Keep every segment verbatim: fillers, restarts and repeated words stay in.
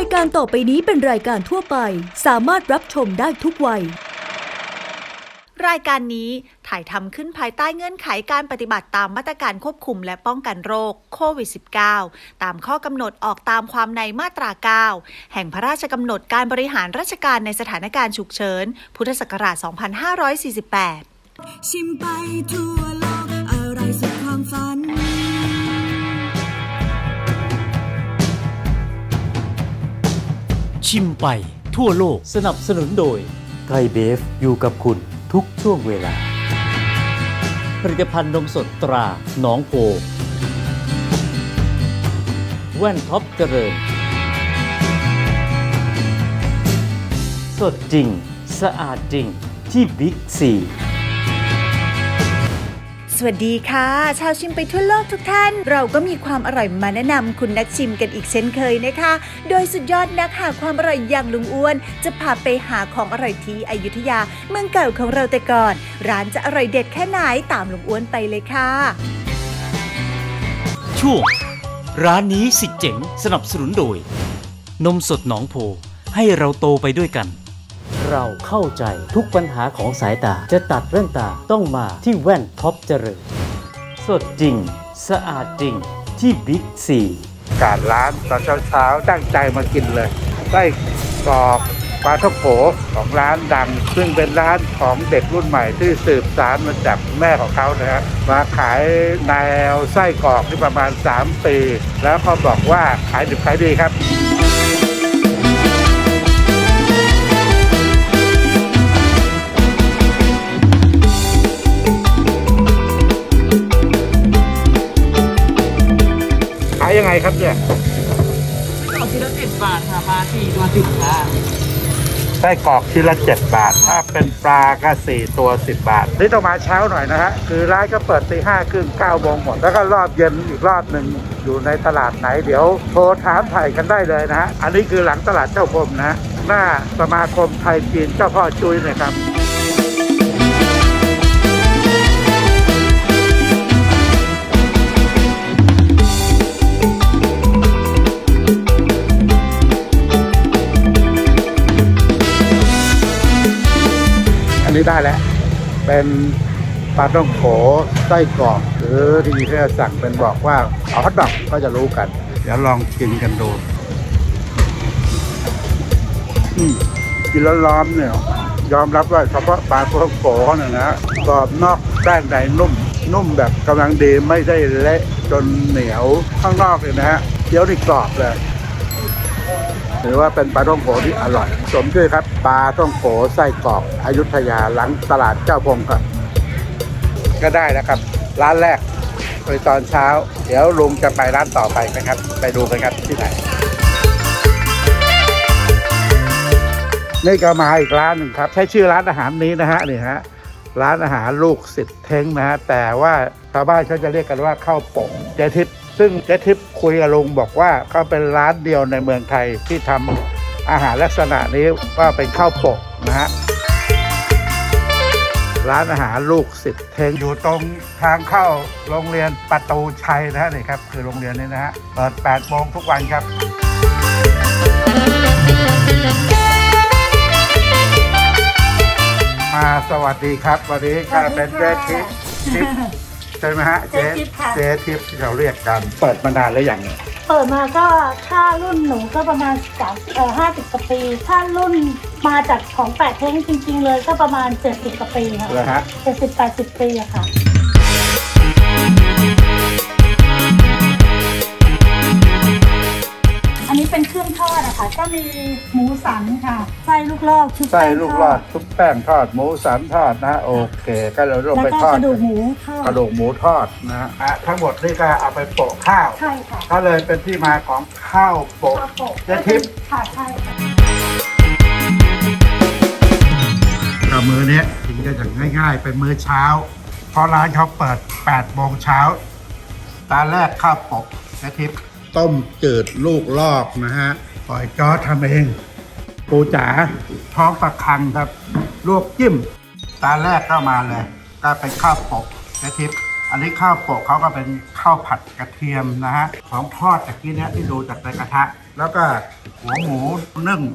ายการต่อไปนี้เป็นรายการทั่วไปสามารถรับชมได้ทุกวัยรายการนี้ถ่ายทำขึ้นภายใต้เงื่อนไขการปฏิบัติตามมาตรการควบคุมและป้องกันโรคโควิด สิบเก้า ตามข้อกำหนดออกตามความในมาตรา เก้า แห่งพระราชกำหนดการบริหารราชการในสถานการณ์ฉุกเฉิน พุทธศักราช สองพันห้าร้อยสี่สิบแปดชิมไปทั่วโลกอะไรสุดความฝันชิมไปทั่วโลกสนับสนุนโดยไทยเบฟอยู่กับคุณทุกช่วงเวลาผลิตภัณฑ์นมสดตราหนองโพแว่นท็อปเจริญสดจริงสะอาดจริงที่บิ๊กซีสวัสดีค่ะชาวชิมไปทั่วโลกทุกท่านเราก็มีความอร่อยมาแนะนำคุณนักชิมกันอีกเช่นเคยนะคะโดยสุดยอดนักหาความอร่อยอย่างลุงอ้วนจะพาไปหาของอร่อยที่อยุธยาเมืองเก่าของเราแต่ก่อนร้านจะอร่อยเด็ดแค่ไหนตามลุงอ้วนไปเลยค่ะช่วงร้านนี้สิเจ๋งสนับสนุนโดยนมสดหนองโพให้เราโตไปด้วยกันเราเข้าใจทุกปัญหาของสายตาจะตัดแว่นตาต้องมาที่แว่นท็อปเจริญสดจริงสะอาดจริงที่บิ๊กซีการร้านตอนเช้าๆตั้งใจมากินเลยไส้กรอกปลาท่องโกของร้านดังซึ่งเป็นร้านของเด็กรุ่นใหม่ที่สืบสานมาจากแม่ของเขานะฮะมาขายแนวไส้กรอกที่ประมาณสามปีแล้วเขาบอกว่าขายดิบขายดีครับยังไงครับเนี่ยกรอกชิ้นละเจ็ดบาทค่ะปลาสี่ตัวสิบค่ะไส้กรอกชิ้นละเจ็ดบาทถ้าเป็นปลาก็สี่ตัวสิบบาทนี่ต้องมาเช้าหน่อยนะฮะคือร้านก็เปิดตีห้าครึ่งเก้าโมงหมดแล้วก็รอบเย็นอีกรอบหนึ่งอยู่ในตลาดไหนเดี๋ยวโทรถามถ่ายกันได้เลยนะฮะอันนี้คือหลังตลาดเจ้าพรมนะฮะหน้าสมาคมไทยจีนเจ้าพ่อจุ้ยนะครับอันนี้ได้แล้วเป็นปลาท่องโกไส้กรอกหรือที่ที่เราสั่งเป็นบอกว่าเอาฮอทดอกก็จะรู้กันเดี๋ยวลองกินกันดูกินแล้วร้อนเนี่ยยอมรับว่าเฉพาะปลาท่องโกเนี่ยนะกรอบนอกแป้งในนุ่มนุ่มแบบกำลังดีไม่ได้เละจนเหนียวข้างนอกเลยนะฮะเคี้ยวนี่กรอบเลยถือว่าเป็นปลาท่องโกที่อร่อยสมชื่อครับปลาท่องโกไส้กรอกอยุธยาหลังตลาดเจ้าพรมครับก็ได้แล้วครับร้านแรกไปตอนเช้าเดี๋ยวลุงจะไปร้านต่อไปนะครับไปดูกันครับที่ไหนนี่ก็มาอีกร้านหนึ่งครับใช้ชื่อร้านอาหารนี้นะฮะนี่ฮะร้านอาหารลูกศิษย์เท้งนะฮะแต่ว่าชาวบ้านเขาจะเรียกกันว่าข้าวโป่งเจทิพย์ซึ่งเจ๊ทิพย์คุยกับลุงบอกว่าเขาเป็นร้านเดียวในเมืองไทยที่ทำอาหารลักษณะนี้ว่าเป็นข้าวโป่งนะฮะร้านอาหารลูกศิษย์เท้งอยู่ตรงทางเข้าโรงเรียนประตูชัยนะฮะนี่ครับคือโรงเรียนนี้นะฮะเปิดแปดโมงทุกวันครับมาสวัสดีครับวันนี้ก็เป็นเจ๊ทิพย์ใช่ไหมฮะเจ๊เจ๊ทิพย์ที่เราเรียกกันเปิดมานานแล้วอย่างนี้เปิดมาก็ถ้ารุ่นหนูก็ประมาณสามเอ่อห้าสิบกว่าปีถ้ารุ่นมาจากของแปดเท้งจริงๆเลยก็ประมาณเจ็ดสิบกว่าปีค่ะเหรอฮะเจ็ดสิบแปดสิบปีอะค่ะอันนี้เป็นเครื่องทอดอะค่ะก็มีหมูสันค่ะไส้ลูกลอกชุบแป้งทอดไส้ลูกลอกชุบแป้งทอดหมูสันทอดนะโอเคก็เราลงไปทอดกระดูกหมูทอดกระดูกหมูทอดนะฮะทั้งหมดนี่ก็เอาไปโปะข้าวใช่ค่ะก็เลยเป็นที่มาของข้าวโปะเจ๊ทิพย์ค่ะใช่ค่ะกับมื้อนี้กินก็อย่างง่ายๆเป็นมื้อเช้าเพราะร้านเขาเปิดแปดโมงเช้าตอนแรกข้าวโปะเจ๊ทิพย์ต้มจืดลูกลอกนะฮะปล่อยจอทำเองปูจ๋าท้องปลาคังครับลวกจิ้มตาแรกเข้ามาเลยก็เป็นข้าวโปะเจ๊ทิพย์อันนี้ข้าวโปะเขาก็เป็นข้าวผัดกระเทียมนะฮะของทอดตะกี้เนี้ยที่ดูจากในกระทะแล้วก็หัวหมูนึ่ง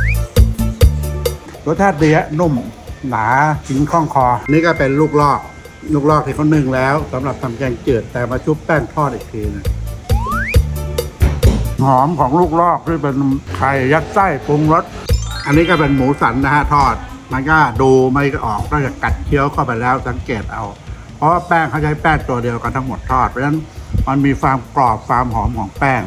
รสชาติดีอะนุ่มหนากินคล่องคอนี่ก็เป็นลูกลอกลูกลอกที่เขานึ่งแล้วสำหรับทำแกงจืดแต่มาชุบแป้งทอดอีกทีนึงหอมของลูกลอกที่เป็นไข่ยัดไส้ปรุงรสอันนี้ก็เป็นหมูสันนะฮะทอดมันก็ดูไม่ออกนอกจากกัดเคี้ยวเข้าไปแล้วสังเกตเอาเพราะว่าแป้งเขาใช้แป้งตัวเดียวกันทั้งหมดทอดเพราะฉะนั้นมันมีความกรอบความหอมของแป้ง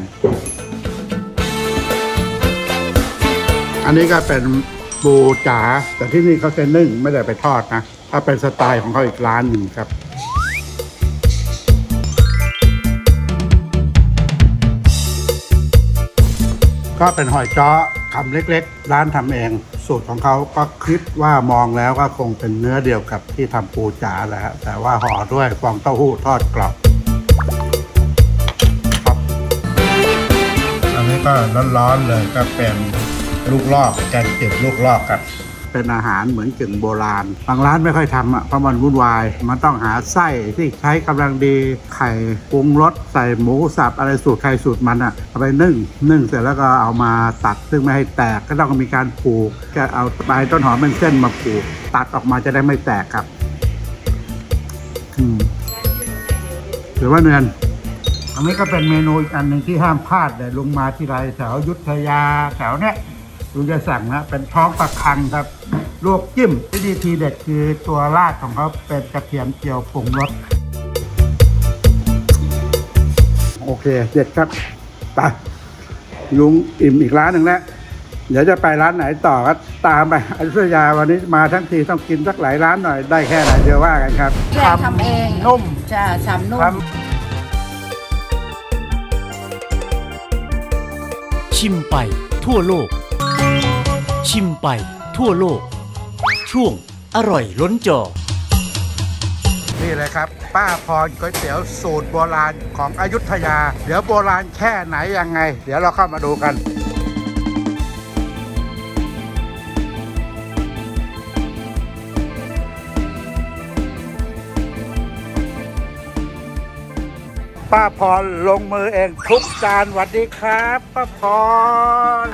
อันนี้ก็เป็นปูจ๋าแต่ที่นี่เขาจะนึ่งไม่ได้ไปทอดนะถ้าเป็นสไตล์ของเขาอีกร้านหนึ่งครับก็เป็นหอยจ้อคำเล็กๆร้านทำเองสูตรของเขาก็คิดว่ามองแล้วก็คงเป็นเนื้อเดียวกับที่ทำปูจ๋าแหละแต่ว่าห่อด้วยฟองเต้าหู้ทอดกรอบครับอันนี้ก็ร้อนๆเลยก็เป็นลูกลอกแกงจืดลูกลอกกันเป็นอาหารเหมือนกึ่งโบราณบางร้านไม่ค่อยทำอ่ะเพราะมันวุ่นวายมันต้องหาไส้ที่ใช้กำลังดีไข่ปรุงรสใส่หมูสับอะไรสูตรใครสูตรมันอ่ะเอาไปนึ่งนึ่งเสร็จแล้วก็เอามาตัดซึ่งไม่ให้แตกก็ต้องมีการผูกจะเอาใบต้นหอมเป็นเส้นมาผูกตัดออกมาจะได้ไม่แตกครับถือว่าเนียนอันนี้ก็เป็นเมนูอีกอันหนึ่งที่ห้ามพลาดเลยลงมาที่ไรแถวอยุธยาแถวเนี้ยลุงจะสั่งนะเป็นท้องปลาคังครับลวกจิ้มวิธีทีเด็ดคือตัวราดของเขาเป็นกระเทียมเจียวปรุงรสโอเคเด็ดครับไปลุงอิ่มอีกร้านหนึ่งแล้วเดี๋ยวจะไปร้านไหนต่อก็ตามไปอยุธยาวันนี้มาทั้งทีต้องกินสักหลายร้านหน่อยได้แค่ไหนเดี๋ยวว่ากันครับทำเองนุ่มจะทำนุ่มชิมไปทั่วโลกชิมไปทั่วโลกช่วงอร่อยล้นจอนี่เลยครับป้าพรก๋วยเตี๋ยวสูตรโบราณของอยุธยาเดี๋ยวโบราณแค่ไหนยังไงเดี๋ยวเราเข้ามาดูกันป้าพรลงมือเองทุกจานสวัสดีครับป้าพร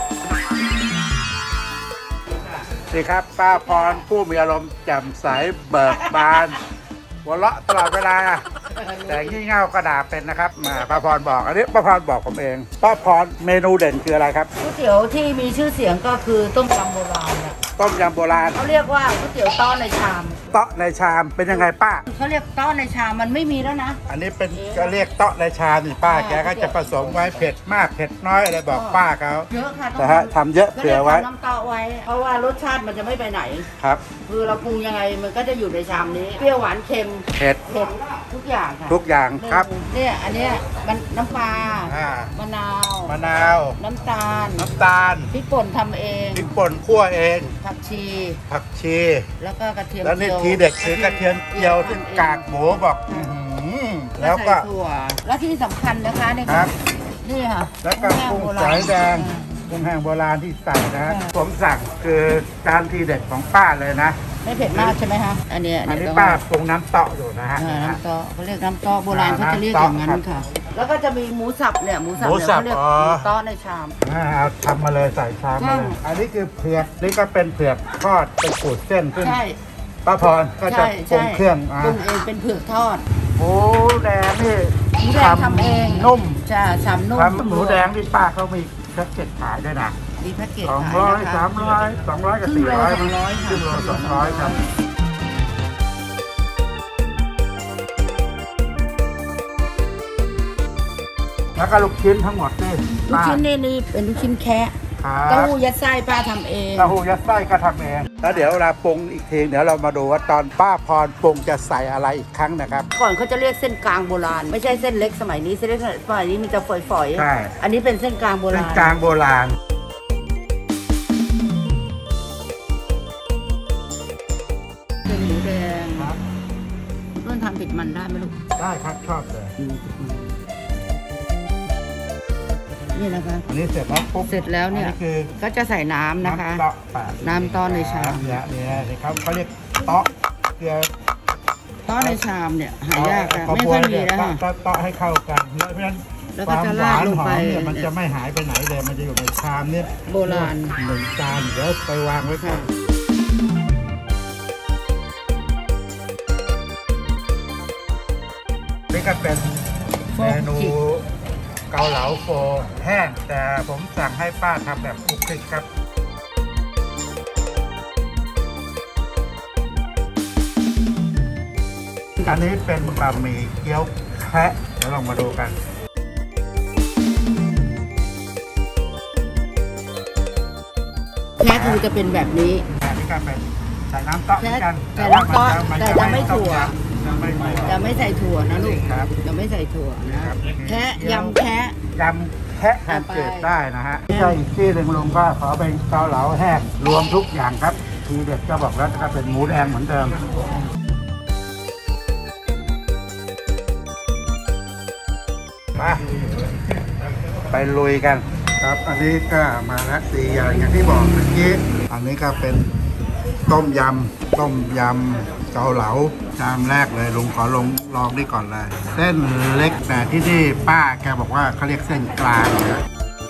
นี่ครับป้าพรผู้มีอารมณ์แจ่มใสเบิกบานหัวเราะตลอดเวลาแต่งี่เง่าก็ด่าเป็นนะครับมาป้าพรบอกอันนี้ป้าพรบอกผมเองป้าพรเมนูเด่นคืออะไรครับก๋วยเตี๋ยวที่มีชื่อเสียงก็คือต้มยำโบราณเนี่ยต้มยำโบราณเขาเรียกว่าก๋วยเตี๋ยวต้อในชามเตาะในชามเป็นยังไงป้าเขาเรียกเตาะในชามมันไม่มีแล้วนะอันนี้เป็นก็เรียกเตาะในชามนี่ป้าแกก็จะผสมไว้เผ็ดมากเผ็ดน้อยอะไรบอกป้าเขาเยอะค่ะแต่ฮะทำเยอะเผื่อไว้น้ำเตาะไว้เพราะว่ารสชาติมันจะไม่ไปไหนครับคือเราปรุงยังไงมันก็จะอยู่ในชามนี้เปรี้ยวหวานเค็มเผ็ดเผ็ดทุกอย่างค่ะทุกอย่างครับเนี่ยอันเนี้ยมันน้ำปลามะนาวมะนาวน้ำตาลน้ำตาลพริกป่นทำเองพริกป่นคั่วเองผักชีผักชีแล้วก็กระเทียมแล้วนี่ทีเด็ดคือกระเทียมเจียวที่กากหมูบอกแล้วก็ถั่วแล้วที่สำคัญนะคะนี่ครับนี่ค่ะแล้วก็กุ้งสายแดงกุ้งแห้งโบราณที่ใส่นะผมสั่งคือจานทีเด็ดของป้าเลยนะไม่เผ็ดมากใช่ไหมคะอันนี้อันนี้ป้าปรุงน้ำเตาะอยู่นะฮะน้ำเตาะเขาเรียกน้ำเตาะโบราณเขาจะเรียกอย่างนั้นค่ะแล้วก็จะมีหมูสับเนี่ยหมูสับเนี่ยเขาเรียกหมูเตาะในชามเอาทำมาเลยใส่ชามมาเลยอันนี้คือเผือกนี่ก็เป็นเผือกทอดเป็นขูดเส้นขึ้นป้าพรก็จะปรุงเครื่องปรุงเองเป็นเผือกทอดหมูแดงนี่หมูแดงทำเองนุ่มจะทำนุ่มหมูแดงที่ป้าเขามีแพ็กเกจขายด้วยนะมีแพ็กเกจสองร้อยสามร้อยสองร้อยกับสี่ร้อยครึ่งโลสองร้อยครับแล้วก็ลูกชิ้นทั้งหมดนี่ลูกชิ้นนี่นี่เป็นลูกชิ้นแคะเต้าหู้ยัดไส้ป้าทำเองเต้าหู้ยัดไส้ก็ทำเองแล้วเดี๋ยวเวลาปรุงอีกทีเดี๋ยวเรามาดูว่าตอนป้าพรปรุงจะใส่อะไรอีกครั้งนะครับก่อนเขาจะเรียกเส้นกลางโบราณไม่ใช่เส้นเล็กสมัยนี้เส้นเล็กสมัยนี้มันจะฝอยๆใช่อันนี้เป็นเส้นกลางโบราณเส้นกลางโบราณเป็นหมูแดงครับเพื่อนทำติดมันได้ไหมลูกได้ครับชอบเลยนี่นะคะอันนี้เสร็จแล้วปุ๊บเสร็จแล้วเนี่ยก็จะใส่น้ำนะคะน้ำต้อในชามเนี่ยเนี่ยเขาเขาเรียกเตาะเกลือทต้อในชามเนี่ยหายากนะไม่ค่อยมีแล้วค่ะต้อให้เข้ากันเพราะฉะนั้นความหวานหอมเนี่ยมันจะไม่หายไปไหนเลยมันจะอยู่ในชามเนี่ยโบราณหนึ่งจานเดี๋ยวไปวางไว้ค่ะนี่ก็เป็นเมนูเกาเหลาโฟแห้งแต่ผมสั่งให้ป้าทำแบบคลุกคลิกครับอันนี้เป็นบะหมี่เกี๊ยวแคะเดี๋ยวลองมาดูกันแค่คือจะเป็นแบบนี้อันนี้ก็เป็นใส่น้ำเต้าเหมือนกันใส่น้ำเต้าแต่จะไม่ถั่วจะไม่ใส่ถั่วนะลูกจะไม่ใส่ถั่วนะแค่ยำแค่ยำแคะทานเกิดได้นะฮะไม่ใช่อีกที่หนึ่งลุงก็ขอเป็นเกาเหลาแห้งรวมทุกอย่างครับทีเด็ดก็บอกแล้วก็เป็นหมูแดงเหมือนเดิมมาไปลุยกันครับอันนี้ก็มาแล้วสี่อย่างอย่างที่บอกเมื่อกี้อันนี้ก็เป็นต้มยำต้มยำเกาเหลาจานแรกเลยลุงขอลงลองนี่ก่อนเลยเส้นเล็กแต่ที่นี่ป้าแกบอกว่าเขาเรียกเส้นกลางนะ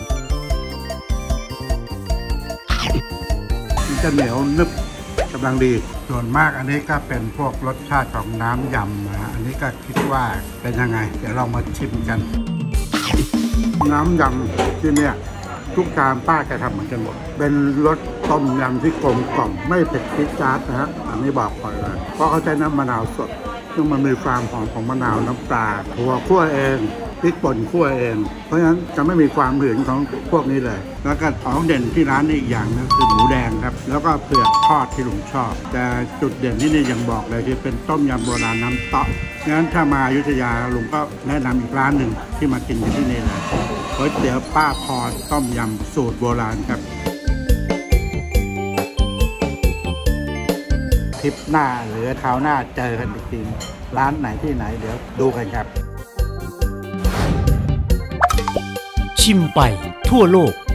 มันจะเหนียวนึบกำลังดีส่วนมากอันนี้ก็เป็นพวกรสชาติของน้ำยำนะอันนี้ก็คิดว่าเป็นยังไงเดี๋ยวเรามาชิมกันน้ำยำที่เนี่ยทุกจานป้าแกทำเหมือนกันหมดเป็นรสต้มยำที่กลมกล่อมไม่เผ็ดจี๊ดจ๊าดนะฮะอันนี้บอกก่อนเลยเพราะเขาใช้น้ำมะนาวสดซึ่งมันมีความหอมของมะนาวน้ำปลาถั่วคั่วเองพริกป่นคั่วเองเพราะฉะนั้นจะไม่มีความหืนของพวกนี้เลยแล้วก็ของเด่นที่ร้านนี้อีกอย่างนึงคือหมูแดงครับแล้วก็เผือกทอดที่ลุงชอบแต่จุดเด่นที่นี่ยังบอกเลยคือเป็นต้มยำโบราณน้ำเต๊ะงั้นถ้ามาอยุธยาลุงก็แนะนำอีกร้านหนึ่งที่มากินที่นี่เลยก๋วยเตี๋ยวป้าพรต้มยำสูตรโบราณครับทริปหน้าหรือเท้าหน้าเจอกันอีกทีร้านไหนที่ไหนเดี๋ยวดูกันครับชิมไปทั่วโลก